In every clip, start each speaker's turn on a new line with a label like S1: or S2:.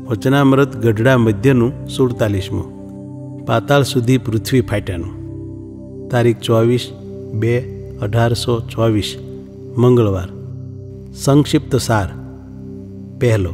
S1: વચનામૃત ગઢડા મધ્યનું 47મું, પાતાળ સુધી પૃથ્વી ફાટ્યાનું, તારીખ 24/2/1824 મંગળવાર. સંક્ષિપ્ત સાર. પહેલો,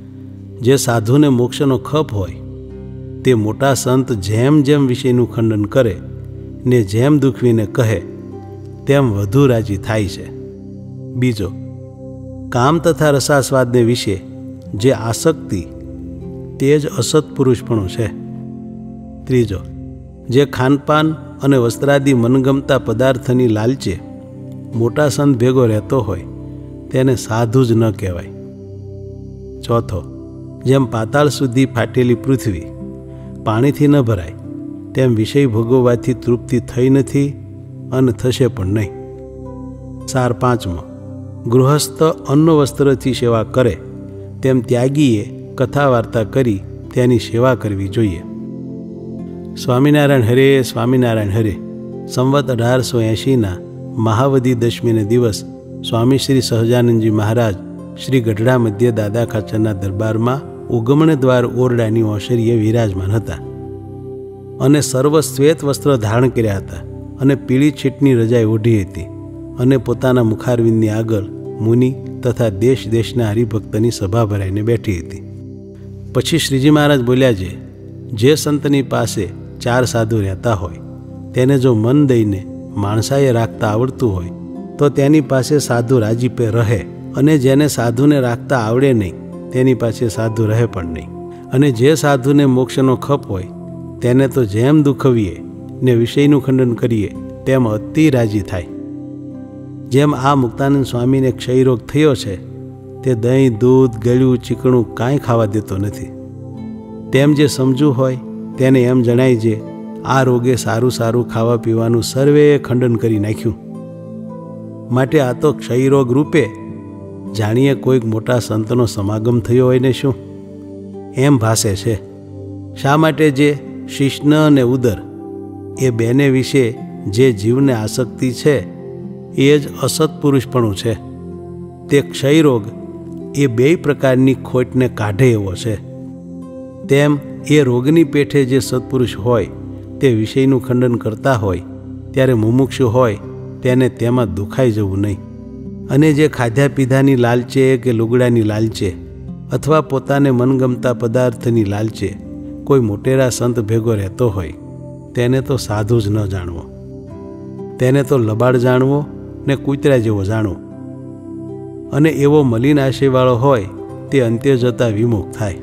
S1: જે સાધુને મોક્ષનો ખપ હોય તે મોટા સંત જેમ જેમ વિષયનું ખંડન કરે ને જેમ દુખવીને કહે તેમ વધુ રાજી થાય છે. બીજો, કામ તથા રસાસ્વાદને વિશે જે આસક્તિ તે જ અસત્પુરુષપણું છે. ત્રીજો, જે ખાનપાન અને વસ્ત્રાદિ મનગમતા પદાર્થની લાલચે મોટા સંત ભેગો રહેતો હોય તેને સાધુ જ ન કહેવાય. ચોથો, જેમ પાતાળ સુધી ફાટેલી પૃથ્વી પાણીથી ન ભરાય તેમ વિષય ભોગવવાથી તૃપ્તિ થઈ નથી અને થશે પણ નહીં. સાર પાંચમો, ગૃહસ્થ અન્ન વસ્ત્રથી સેવા કરે તેમ ત્યાગીએ કથા વાર્તા કરી તેની સેવા કરવી જોઈએ. સ્વામિનારાયણ હરે, સ્વામિનારાયણ હરે. સંવત 1880ના મહાવદી દશમીને દિવસ સ્વામી શ્રી સહજાનંદજી મહારાજ શ્રી ગઢડા મધ્ય દાદા ખાચરના દરબારમાં ઉગમણ દ્વાર ઓરડાની ઓસરીએ વિરાજમાન હતા અને સર્વ શ્વેત વસ્ત્ર ધારણ કર્યા હતા અને પીળી છીટની રજાઈ ઓઢી હતી અને પોતાના મુખારવિંદની આગળ મુનિ તથા દેશ દેશના હરિભક્તની સભા ભરાઈને બેઠી હતી. પછી શ્રીજી મહારાજ બોલ્યા છે, જે સંતની પાસે 4 સાધુ રહેતા હોય તેને જો મન દઈને માણસાએ રાખતા આવડતું હોય તો તેની પાસે સાધુ રાજીપે રહે, અને જેને સાધુને રાખતા આવડે નહીં તેની પાસે સાધુ રહે પણ નહીં. અને જે સાધુને મોક્ષનો ખપ હોય તેને તો જેમ દુખવીએ ને વિષયનું ખંડન કરીએ તેમ અતિ રાજી થાય. જેમ આ મુક્તાનંદ સ્વામીને ક્ષયરોગ થયો છે તે દહીં, દૂધ, ગળ્યું, ચીકણું કાંઈ ખાવા દેતો નથી, તેમ જે સમજવું હોય તેને એમ જણાય છે આ રોગે સારું સારું ખાવા પીવાનું સર્વે ખંડન કરી નાખ્યું. માટે આ તો ક્ષયરોગ રૂપે જાણીએ કોઈક મોટા સંતનો સમાગમ થયો હોય ને શું એમ ભાસે છે. શા માટે જે શિષ્ણ અને ઉદર એ બેને વિશે જે જીવને આસક્તિ છે એ જ અસત્પુરુષપણું છે. તે ક્ષયરોગ એ 2 પ્રકારની ખોટને કાઢે એવો છે. તેમ એ રોગની પેઠે જે સત્પુરુષ હોય તે વિષયનું ખંડન કરતા હોય ત્યારે મુમુક્ષુ હોય તેને તેમાં દુખાઈ જવું નહીં. અને જે ખાધા પીધાની લાલચે કે લુગડાની લાલચે અથવા પોતાને મનગમતા પદાર્થની લાલચે કોઈ મોટેરા સંત ભેગો રહેતો હોય તેને તો સાધુ જ ન જાણવો, તેને તો લબાડ જાણવો ને કૂતરા જેવો જાણવો. અને એવો મલિન આશયવાળો હોય તે અંત્ય જતાં વિમુખ થાય.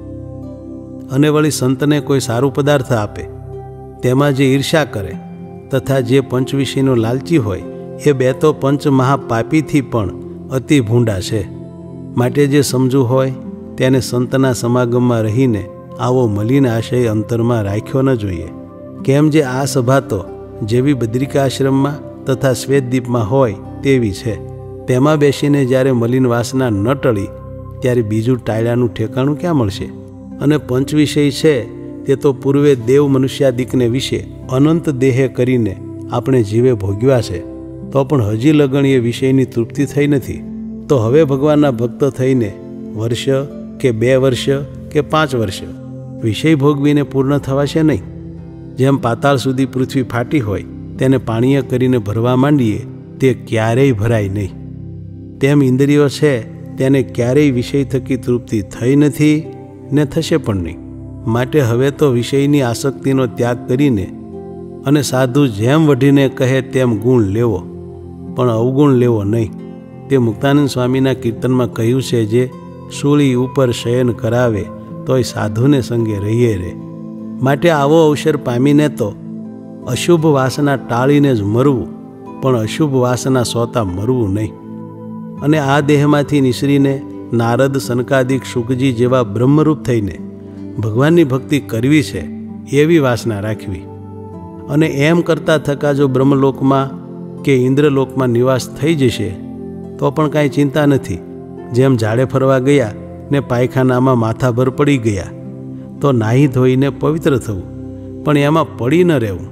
S1: અને વળી સંતને કોઈ સારું પદાર્થ આપે તેમાં જે ઈર્ષા કરે તથા જે પંચવિષયનો લાલચી હોય એ 2 તો પંચ મહાપાપીથી પણ અતિ ભૂંડા છે. માટે જે સમજવું હોય તેને સંતના સમાગમમાં રહીને આવો મલિન આશય અંતરમાં રાખ્યો ન જોઈએ. કેમ જે આ સભા તો જેવી બદ્રિકાશ્રમમાં તથા શ્વેતદીપમાં હોય તેવી છે. તેમાં બેસીને જ્યારે મલિન વાસના ન ટળી ત્યારે બીજું ટાળ્યાનું ઠેકાણું ક્યાં મળશે? અને પંચવિષય છે તે તો પૂર્વે દેવ મનુષ્યાદિકને વિશે અનંત દેહે કરીને આપણે જીવે ભોગવ્યા છે, તો પણ હજી લગણ એ વિષયની તૃપ્તિ થઈ નથી. તો હવે ભગવાનના ભક્ત થઈને વર્ષ કે 2 વર્ષ કે 5 વર્ષ વિષય ભોગવીને પૂર્ણ થવાશે નહીં. જેમ પાતાળ સુધી પૃથ્વી ફાટી હોય તેને પાણીએ કરીને ભરવા માંડીએ તે ક્યારેય ભરાય નહીં, તેમ ઇન્દ્રિયો છે તેને ક્યારેય વિષય થકી તૃપ્તિ થઈ નથી ને થશે પણ નહીં. માટે હવે તો વિષયની આસક્તિનો ત્યાગ કરીને અને સાધુ જેમ વઢીને કહે તેમ ગુણ લેવો પણ અવગુણ લેવો નહીં. તે મુક્તાનંદ સ્વામીના કીર્તનમાં કહ્યું છે, જે સૂળી ઉપર શયન કરાવે તોય સાધુને સંગે રહીએ રે. માટે આવો અવસર પામીને તો અશુભ વાસના ટાળીને જ મરવું, પણ અશુભ વાસના સોતા મરવું નહીં. અને આ દેહમાંથી નિસરીને નારદ, સનકાદિક, શુકજી જેવા બ્રહ્મરૂપ થઈને ભગવાનની ભક્તિ કરવી છે એવી વાસના રાખવી. અને એમ કરતા થકા જો બ્રહ્મલોકમાં કે ઇન્દ્રલોકમાં નિવાસ થઈ જશે તો પણ કાંઈ ચિંતા નથી. જેમ ઝાડે ફરવા ગયા ને પાયખાનામાં માથાભર પડી ગયા તો નાહી ધોઈને પવિત્ર થવું, પણ એમાં પડી ન રહેવું.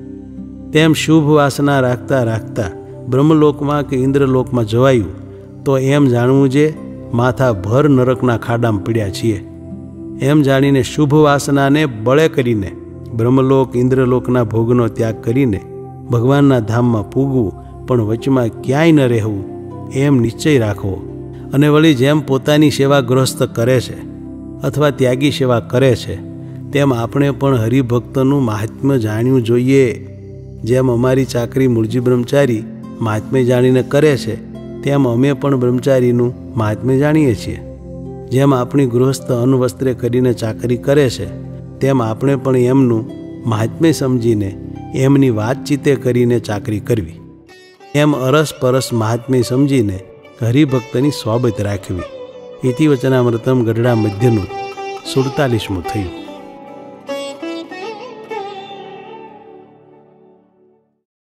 S1: તેમ શુભ વાસના રાખતા રાખતા બ્રહ્મલોકમાં કે ઇન્દ્રલોકમાં જવાયું તો એમ જાણવું જે માથા ભર નરકના ખાડામાં પડ્યા છીએ. એમ જાણીને શુભ વાસનાને બળે કરીને બ્રહ્મલોક ઇન્દ્રલોકના ભોગનો ત્યાગ કરીને ભગવાનના ધામમાં પૂગવું, પણ વચમાં ક્યાંય ન રહેવું એમ નિશ્ચય રાખવો. અને વળી જેમ પોતાની સેવા ગૃહસ્થ કરે છે અથવા ત્યાગી સેવા કરે છે તેમ આપણે પણ હરિભક્તનું મહાત્મ્ય જાણવું જોઈએ. જેમ અમારી ચાકરી મૂળજી બ્રહ્મચારી મહાત્મ્ય જાણીને કરે છે તેમ અમે પણ બ્રહ્મચારીનું મહાત્મ્ય જાણીએ છીએ. જેમ આપણી ગૃહસ્થ અન્ન વસ્ત્રે કરીને ચાકરી કરે છે તેમ આપણે પણ એમનું મહાત્મ્ય સમજીને એમની વાતચીતે કરીને ચાકરી કરવી. એમ અરસપરસ મહાત્મ્ય સમજીને હરિભક્તની સોબત રાખવી. ઇતિ વચનામૃતમ ગઢડા મધ્યનું 47મું થયું.